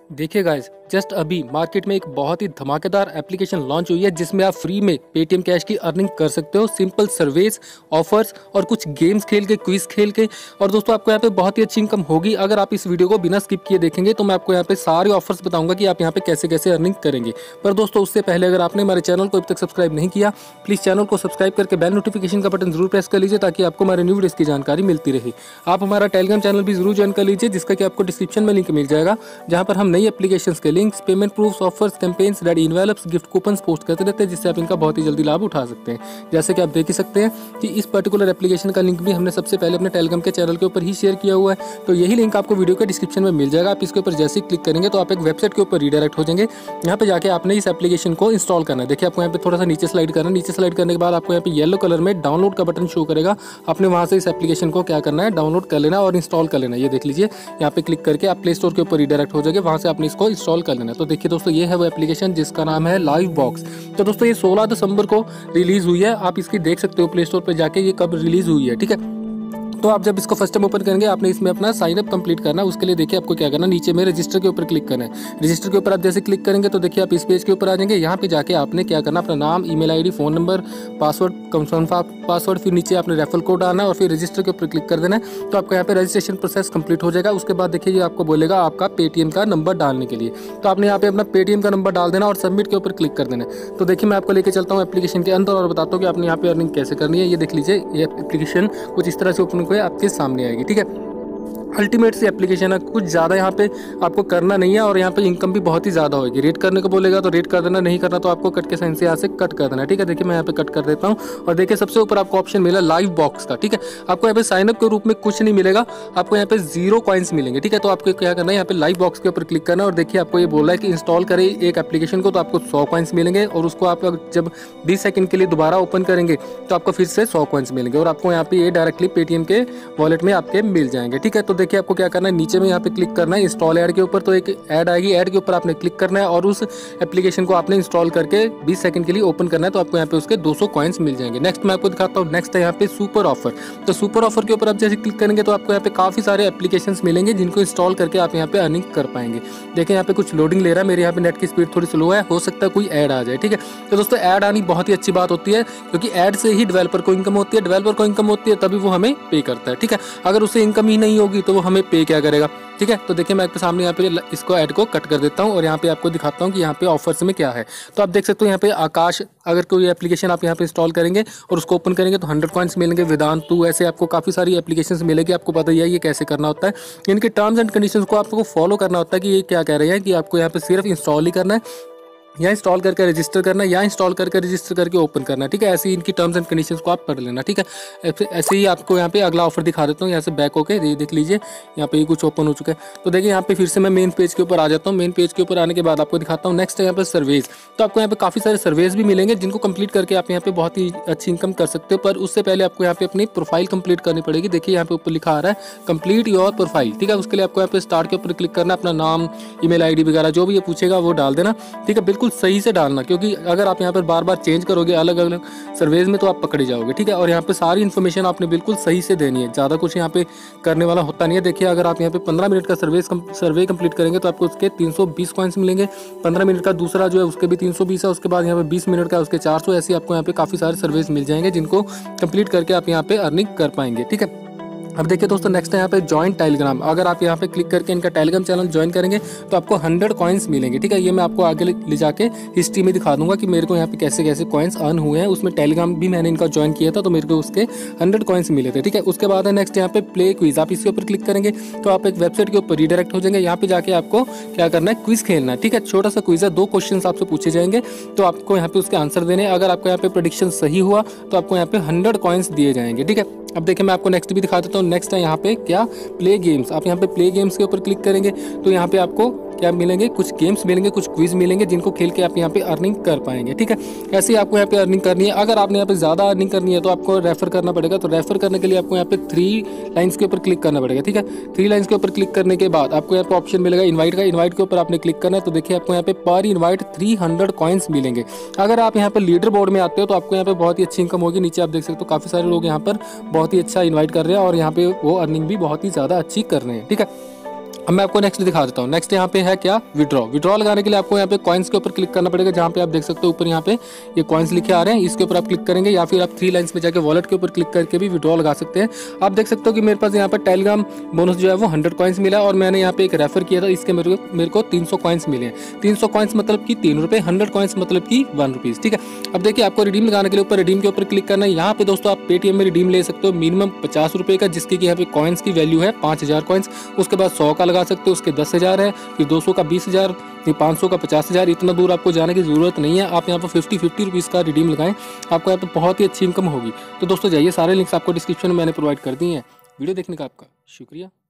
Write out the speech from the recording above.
देखिए guys, just अभी market में एक बहुत ही धमाकेदार एप्लीकेशन लॉन्च हुई है जिसमें आप फ्री में पेटीएम कैश की अर्निंग कर सकते हो। सिंपल सर्वेस, ऑफर्स और कुछ गेम्स खेल के, क्विज खेल के। और दोस्तों आपको यहाँ पे बहुत ही अच्छी इनकम होगी अगर आप इस वीडियो को बिना स्किप किए देखेंगे। तो मैं आपको यहाँ पे सारे ऑफर्स बताऊंगा कि आप यहाँ पे कैसे कैसे अर्निंग करेंगे। पर दोस्तों उससे पहले अगर आपने हमारे चैनल को अभी तक सब्सक्राइब नहीं किया, प्लीज़ चैनल को सब्सक्राइब करके बेल नोटिफिकेशन का बटन जरूर प्रेस कर लीजिए ताकि आपको हमारे न्यू वीडियोस की जानकारी मिलती रहे। आप हमारा टेलीग्राम चैनल भी जरूर ज्वाइन कर लीजिए जिसका कि आपको डिस्क्रिप्शन में लिंक मिल जाएगा, जहाँ पर हम नई एप्लीकेशन के links, payment proofs, offers, campaigns, ready envelopes, gift coupons post करते रहते हैं जिससे आप इनका बहुत ही जल्दी लाभ उठा सकते हैं। जैसे कि आप देख ही सकते हैं कि इस पर्टिकुलर एप्लीकेशन का लिंक भी हमने सबसे पहले अपने टेलीग्राम के चैनल के ऊपर ही शेयर किया हुआ है। तो यही लिंक आपको वीडियो के डिस्क्रिप्शन में मिल जाएगा। आप इसके ऊपर जैसे ही क्लिक करेंगे तो आप एक वेबसाइट के ऊपर रीडायरेक्ट हो जाएंगे। यहाँ पे जाके आपने इस एप्लीकेशन को इंस्टॉल करना है। देखिए आपको यहाँ पे थोड़ा सा नीचे स्लाइड करना है। नीचे स्लाइड करने के बाद आपको यहाँ पे येलो कलर में डाउनलोड का बटन शो करेगा। आपने वहाँ से इस एप्लीकेशन को क्या करना है, डाउनलोड कर लेना और इंस्टॉल कर लेना। ये देख लीजिए, यहाँ पे क्लिक करके आप प्ले स्टोर के ऊपर रीडायरेक्ट हो जाएंगे। वहाँ से आपने इसको इंस्टॉल कर लेना। तो देखिए दोस्तों, ये है वो एप्लीकेशन जिसका नाम है लाइव बॉक्स। तो दोस्तों ये 16 दिसंबर को रिलीज हुई है। आप इसकी देख सकते हो प्ले स्टोर पर जाके ये कब रिलीज हुई है। ठीक है, तो आप जब इसको फर्स्ट टाइम ओपन करेंगे आपने इसमें अपना साइन अप कंप्लीट करना है। उसके लिए देखिए आपको क्या करना है, नीचे में रजिस्टर के ऊपर क्लिक करना है। रजिस्टर के ऊपर आप जैसे क्लिक करेंगे तो देखिए आप इस पेज के ऊपर आ जाएंगे। यहाँ पे जाके आपने क्या करना, अपना नाम, email ID, phone number, password, confirm password, फिर नीचे आपने रेफरल कोड आना है और फिर रजिस्टर के ऊपर क्लिक कर देना है। तो आपको यहाँ पे रजिस्ट्रेशन प्रोसेस कंप्लीट हो जाएगा। उसके बाद देखिए ये आपको बोलेगा आपका पेटीएम का नंबर डालने के लिए। तो आपने यहाँ पे अपना पेटीएम का नंबर डाल देना और सबमिट के ऊपर क्लिक कर देना है। तो देखिए मैं आपको लेके चलता हूँ एप्लीकेशन के अंदर और बताता हूँ कि आपने यहाँ पे अर्निंग कैसे करनी है। ये देख लीजिए, ये एप्लीकेशन कुछ इस तरह से ओपन हुए आपके सामने आएगी। ठीक है, अल्टीमेट सी एप्लीकेशन है, कुछ ज़्यादा यहाँ पे आपको करना नहीं है और यहाँ पे इनकम भी बहुत ही ज़्यादा होगी। रेट करने को बोलेगा तो रेट कर देना, नहीं करना तो आपको कट के साइन से यहाँ से कट कर देना। ठीक है, देखिए मैं यहाँ पे कट कर देता हूँ और देखिए सबसे ऊपर आपको ऑप्शन मिला लाइव बॉक्स का। ठीक है, आपको यहाँ पे साइनअप के रूप में कुछ नहीं मिलेगा, आपको यहाँ पे 0 कॉइन्स मिलेंगे। ठीक है, तो आपको क्या करना है, यहाँ पे लाइव बॉक्स के ऊपर क्लिक करना है और देखिए आपको ये बोल रहा है कि इंस्टॉल करें एक एप्लीकेशन को तो आपको 100 कॉइन्स मिलेंगे और उसको आप जब 20 सेकंड के लिए दोबारा ओपन करेंगे तो आपको फिर से 100 कॉइन्स मिलेंगे और आपको यहाँ पे ये डायरेक्टली पेटीएम के वॉलेट में आपके मिल जाएंगे। ठीक है, तो देखिए आपको क्या करना है, नीचे में यहाँ पे क्लिक करना है इंस्टॉल ऐड के ऊपर। तो एक ऐड आएगी, ऐड के ऊपर आपने क्लिक करना है और उस एप्लीकेशन को आपने इंस्टॉल करके 20 सेकंड के लिए ओपन करना है। तो आपको यहाँ पे उसके 200 कॉइन्स मिल जाएंगे। नेक्स्ट मैं आपको दिखाता हूँ, नेक्स्ट है यहाँ पे सुपर ऑफर। तो सुपर ऑफर के ऊपर आप जैसे क्लिक करेंगे तो आपको यहाँ पे काफी सारे एप्लीकेशंस मिलेंगे जिनको इंस्टॉल करके आप यहाँ पे अर्निंग कर पाएंगे। देखिए यहाँ पे कुछ लोडिंग ले रहा है, मेरे यहाँ पे नेट की स्पीड थोड़ी स्लो है, हो सकता है कोई ऐड आ जाए। ठीक है, तो दोस्तों ऐड आनी बहुत ही अच्छी बात होती है क्योंकि ऐड से ही डेवलपर को इनकम होती है। डेवलपर को इनकम होती है तभी वो हमें पे करता है। ठीक है, अगर उससे इनकम ही नहीं होगी तो वो हमें पे क्या करेगा। ठीक है, तो देखिए मैं आपके सामने यहाँ पे इसको ऐड को कट कर देता हूँ और यहाँ पे आपको दिखाता हूँ कि यहाँ पे ऑफर्स में क्या है। तो आप देख सकते हो यहाँ पे आकाश, अगर कोई एप्लीकेशन आप यहाँ पे इंस्टॉल करेंगे और उसको ओपन करेंगे तो 100 कॉइन्स मिलेंगे। वेदांतु, ऐसे आपको काफ़ी सारी एप्लीकेशंस मिलेगी। आपको पता ही है ये कैसे करना होता है, इनके टर्म्स एंड कंडीशंस को आपको फॉलो करना होता है कि ये क्या कह रहे हैं कि आपको यहाँ पे सिर्फ इंस्टॉल ही करना है या इंस्टॉल करके रजिस्टर करना है या इंस्टॉल करके रजिस्टर करके ओपन करना है। ठीक है, ऐसे ही इनकी टर्म्स एंड कंडीशंस को आप पढ़ लेना। ठीक है, ऐसे ही आपको यहाँ पे अगला ऑफर दिखा देता हूँ। यहाँ से बैक होके ये देख लीजिए, यहाँ पे ये कुछ ओपन हो चुका है। तो देखिए यहाँ पे फिर से मैं मेन पेज के ऊपर आ जाता हूँ। मेन पेज के ऊपर आने के बाद आपको दिखाता हूँ नेक्स्ट है यहाँ पे सर्वेज। तो आपको यहाँ पे काफ़ी सारे सर्वेज भी मिलेंगे जिनको कंप्लीट करके आप यहाँ पे बहुत ही अच्छी इनकम कर सकते हो। पर उससे पहले आपको यहाँ पे अपनी प्रोफाइल कंप्लीट करनी पड़ेगी। देखिए यहाँ पे ऊपर लिखा आ रहा है कंप्लीट योर प्रोफाइल। ठीक है, उसके लिए आपको यहाँ पे स्टार्ट के ऊपर क्लिक करना, अपना नाम, ईमेल आईडी वगैरह जो भी ये पूछेगा वो डाल देना। ठीक है, बिल्कुल सही से डालना क्योंकि अगर आप यहाँ पर बार बार चेंज करोगे अलग अलग सर्वेज में तो आप पकड़े जाओगे। ठीक है, और यहाँ पे सारी इन्फॉर्मेशन आपने बिल्कुल सही से देनी है, ज़्यादा कुछ यहाँ पे करने वाला होता नहीं है। देखिए अगर आप यहाँ पे 15 मिनट का सर्वे कंप्लीट करेंगे तो आपको उसके 320 कॉइन्स मिलेंगे। 15 मिनट का दूसरा जो है उसके भी 320 है। उसके बाद यहाँ पे 20 मिनट का उसके 400। ऐसे आपको यहाँ पे काफ़ी सारे सर्वेज मिल जाएंगे जिनको कंप्लीट करके आप यहाँ पे अर्निंग कर पाएंगे। ठीक है, अब देखिए दोस्तों नेक्स्ट है यहाँ पे ज्वाइन टेलीग्राम। अगर आप यहाँ पे क्लिक करके इनका टेलीग्राम चैनल ज्वाइन करेंगे तो आपको 100 कॉइन्स मिलेंगे। ठीक है, ये मैं आपको आगे ले जाके हिस्ट्री में दिखा दूंगा कि मेरे को यहाँ पे कैसे कैसे कॉइन्स अर्न हुए हैं। उसमें टेलीग्राम भी मैंने इनका ज्वाइन किया था तो मेरे को उसके 100 कॉइन्स मिले थे। ठीक है, उसके बाद है नेक्स्ट यहाँ पे प्ले क्विज। आप इसके ऊपर क्लिक करेंगे तो आप एक वेबसाइट के ऊपर रीडायरेक्ट हो जाएंगे। यहाँ पे जाके आपको क्या करना है, क्विज खेलना है। ठीक है, छोटा सा क्विज है, 2 क्वेश्चन आपसे पूछे जाएंगे तो आपको यहाँ पे उसके आंसर देने। अगर आपको यहाँ पे प्रेडिक्शन सही हुआ तो आपको यहाँ पे 100 कॉइन्स दिए जाएंगे। ठीक है, अब देखिए मैं आपको नेक्स्ट भी दिखा देता हूँ। नेक्स्ट है यहाँ पे क्या, प्ले गेम्स। आप यहाँ पे प्ले गेम्स के ऊपर क्लिक करेंगे तो यहाँ पे आपको क्या मिलेंगे, कुछ गेम्स मिलेंगे, कुछ क्विज मिलेंगे जिनको खेल के आप यहाँ पे अर्निंग कर पाएंगे। ठीक है, ऐसे ही आपको यहाँ पे अर्निंग करनी है। अगर आपने यहाँ पे ज़्यादा अर्निंग करनी है तो आपको रेफर करना पड़ेगा। तो रेफर करने के लिए आपको यहाँ पे 3 लाइन्स के ऊपर क्लिक करना पड़ेगा। ठीक है, 3 लाइन्स के ऊपर क्लिक करने के बाद आपको यहाँ पे ऑप्शन मिलेगा इन्वाइट का। इन्वाइट के ऊपर आपने क्लिक करना है तो देखिए आपको यहाँ पे पर इन्वाइट 300 कॉइन्स मिलेंगे। अगर आप यहाँ पर लीडर बोर्ड में आते हो तो आपको यहाँ पे बहुत ही अच्छी इनकम होगी। नीचे आप देख सकते हो काफ़ी सारे लोग यहाँ पर बहुत ही अच्छा इन्वाइट कर रहे हैं और यहाँ पे वो अर्निंग भी बहुत ही ज़्यादा अच्छी कर रहे हैं। ठीक है, अब मैं आपको नेक्स्ट दिखा देता हूँ। नेक्स्ट यहाँ पे है क्या, विड्रॉ लगाने के लिए आपको यहाँ पे कॉइन्स के ऊपर क्लिक करना पड़ेगा, जहाँ पे आप देख सकते हो ऊपर यहाँ पे ये कॉइन्स लिखे आ रहे हैं, इसके ऊपर आप क्लिक करेंगे, या फिर आप 3 लाइन्स में जाके वॉलेट के ऊपर क्लिक करके भी विड्रॉ लगा सकते हैं। आप देख सकते हो कि मेरे पास यहाँ पर टेलीग्राम बोनस जो है वो 100 कॉइन्स मिला और मैंने यहाँ पे एक रेफर किया था, इसके मेरे को 300 कॉइन्स मिले हैं। 300 कॉइन्स मतलब कि 3 रुपये, 100 कॉइन्स मतलब कि 1 रुपीज़। ठीक है, अब देखिए आपको रिडीम लगाने के लिए ऊपर रिडीम के ऊपर क्लिक करना है। यहाँ पे दोस्तों आप पेटीएम में रिडीम ले सकते हो मिनिमम 50 रुपये का, जिसकी कि यहाँ पे कॉइन्स की वैल्यू है 5000 कॉइन्स। उसके बाद 100 का लगा सकते हो, उसके 10,000 है, फिर 200 का 20,000, फिर 500 का 50,000। इतना दूर आपको जाने की ज़रूरत नहीं है, आप यहाँ पर 50 रुपीज़ का रिडीम लगाएं, आपको यहाँ पर बहुत ही अच्छी इनकम होगी। तो दोस्तों जाइए, सारे लिंक्स आपको डिस्क्रिप्शन में मैंने प्रोवाइड कर दिए हैं। वीडियो देखने का आपका शुक्रिया।